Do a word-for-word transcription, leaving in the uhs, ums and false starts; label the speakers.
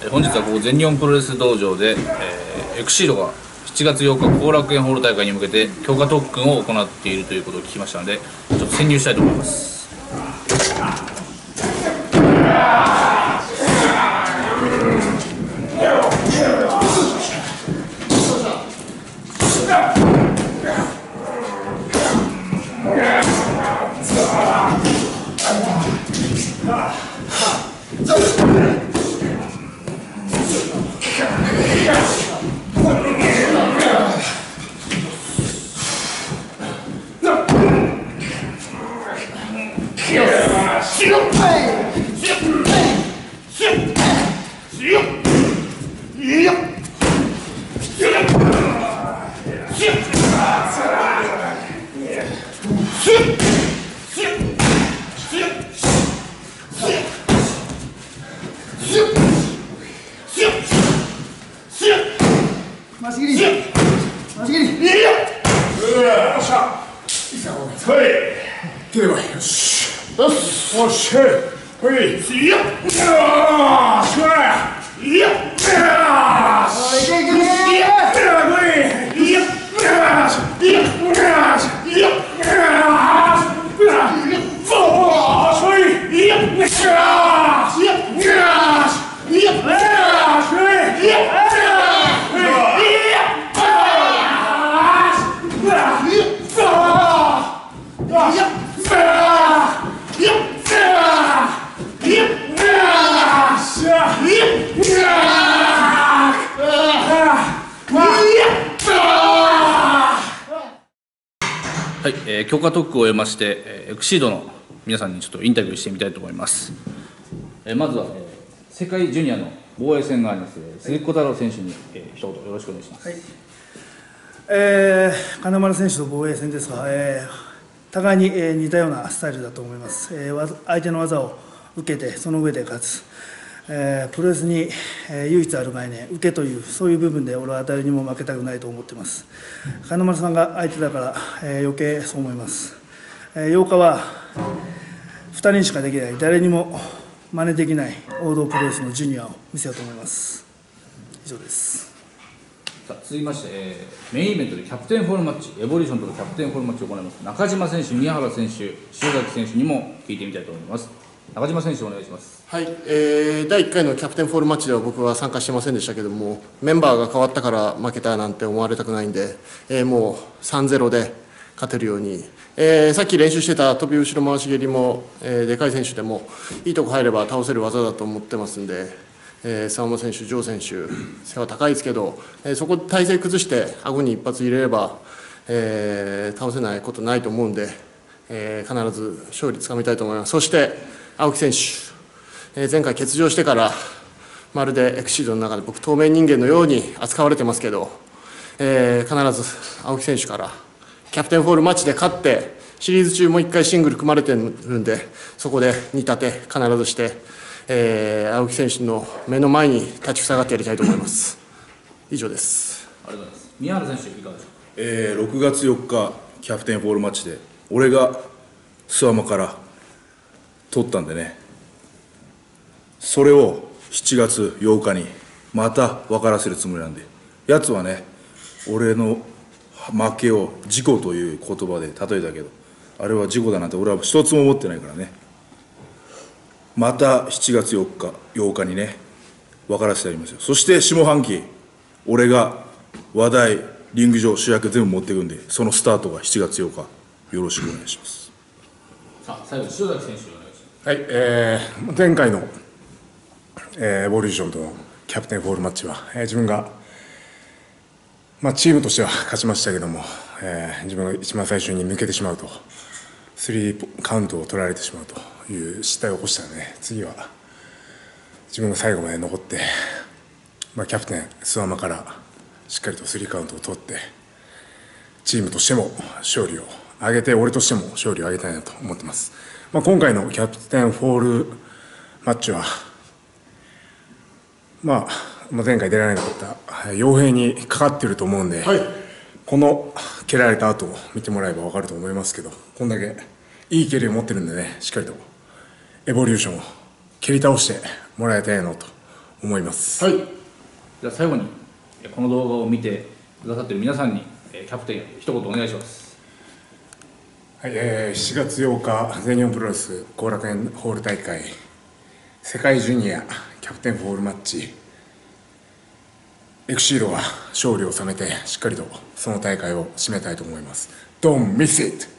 Speaker 1: 本日はここ全日本プロレス道場で、えー、エクシードがしちがつようか後楽園ホール大会に向けて強化特訓を行っているということを聞きましたので、ちょっと潜入したいと思います。はい、えー、強化特訓を終えまして、えー、エクシードの皆さんにちょっとインタビューしてみたいと思います。えー、まずは、えー、世界ジュニアの防衛戦があります、えー、鈴木小太郎選手に、えー、一言よろしくお願いします。
Speaker 2: はい、えー、金丸選手と防衛戦ですが、えー、互いに、えー、似たようなスタイルだと思います。えー、相手の技を受けてその上で勝つ、えー、プロレスに、えー、唯一ある概念、受けという、そういう部分で俺は誰にも負けたくないと思っています。金丸さんが相手だから、えー、余計そう思います。えー、ようかはふたりにしかできない、誰にも真似できない王道プロレスのジュニアを見せようと思います。以上です。
Speaker 1: さあ続きまして、えー、メインイベントでキャプテンフォールマッチ、エボリューションとのキャプテンフォールマッチを行います中島選手、宮原選手、塩崎選手にも聞いてみたいと思います。中島選手お願いします。
Speaker 3: はい、えー、だいいっかいのキャプテンフォールマッチでは僕は参加してませんでしたけども、メンバーが変わったから負けたなんて思われたくないんで、えー、もう さんたいゼロ で勝てるように、えー、さっき練習してた飛び後ろ回し蹴りも、えー、でかい選手でもいいとこ入れば倒せる技だと思ってますんで、えー、沢間選手、城選手背は高いですけど、えー、そこで体勢崩して顎に一発入れれば、えー、倒せないことないと思うんで、えー、必ず勝利つかみたいと思います。そして青木選手、えー、前回欠場してからまるでエクシードの中で僕透明人間のように扱われてますけど、えー、必ず青木選手からキャプテンフォールマッチで勝ってシリーズ中もういっかいシングル組まれてるんで、そこで煮立て必ずして、えー、青木選手の目の前に立ちふさがってやりたいと思います。以上です。
Speaker 1: ありがとうございます。宮原選手いかがでしょうか。
Speaker 4: えー、ろくがつよっかキャプテンフォールマッチで俺が諏訪間から取ったんでね、それをしちがつようかにまた分からせるつもりなんで、やつはね俺の負けを事故という言葉で例えたけど、あれは事故だなんて俺は一つも思ってないからね、またしちがつよっかようかにね分からせてやりますよ。そして下半期俺が話題リング上主役全部持っていくんで、そのスタートがしちがつようかよろしくお願いします。
Speaker 1: さあ最後に塩崎選手お願いします。
Speaker 5: はい、えー、前回の、えー、エボリューションとのキャプテンフォールマッチは、えー、自分が、まあ、チームとしては勝ちましたけども、えー、自分が一番最初に抜けてしまうとスリーカウントを取られてしまうという失態を起こしたので、次は自分が最後まで残って、まあ、キャプテン諏訪間からしっかりとスリーカウントを取ってチームとしても勝利を挙げて、俺としても勝利を挙げたいなと思ってます。まあ、今回のキャプテンフォールマッチは、まあ、前回出られなかった傭兵にかかっていると思うんで、はい、この蹴られた後を見てもらえば分かると思いますけど、こんだけいい蹴りを持ってるんでね、しっかりとエボリューションを蹴り倒してもらいたいなと思います。
Speaker 3: はい。
Speaker 1: じゃあ最後にえこの動画を見てくださっている皆さんにえキャプテンより一言お願いします。
Speaker 5: はい、えー、しちがつようか全日本プロレス後楽園ホール大会世界ジュニアキャプテンフォールマッチ、エクシードが勝利を収めてしっかりとその大会を締めたいと思います。Don't miss it!